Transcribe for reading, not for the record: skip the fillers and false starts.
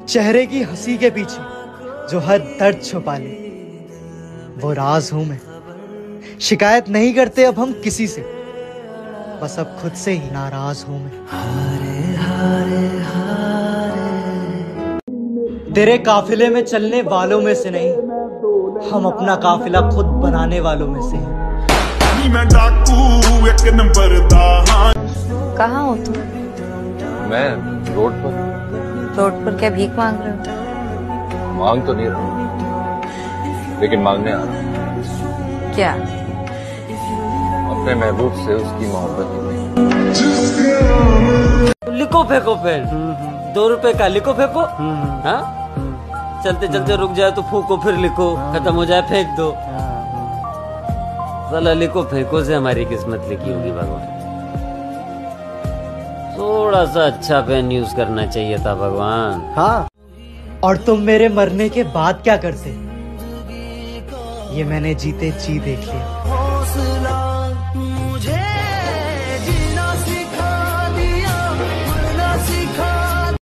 चेहरे की हंसी के पीछे जो हर दर्द छुपा ले, वो राज हूं मैं। शिकायत नहीं करते अब हम किसी से, बस अब खुद से ही नाराज हूं मैं। तेरे काफिले में चलने वालों में से नहीं, हम अपना काफिला खुद बनाने वालों में से हैं। कहाँ हो तुम? मैं रोड पर। रोड पर क्या भीख मांग रहे हो? मांग तो नहीं रहा, लेकिन मांगने आ रहा हूँ। क्या? अपने महबूब से उसकी मोहब्बत। लिखो फेंको पेन, 2 रुपए का लिखो फेंको। हाँ, चलते चलते रुक जाए तो फूको, फिर लिखो, खत्म हो जाए फेंक दो। साला लिखो फेंको से हमारी किस्मत लिखी होगी भगवान। थोड़ा सा अच्छा पेन यूज करना चाहिए था भगवान। हाँ, और तुम मेरे मरने के बाद क्या करते, ये मैंने जीते जी देख लिया।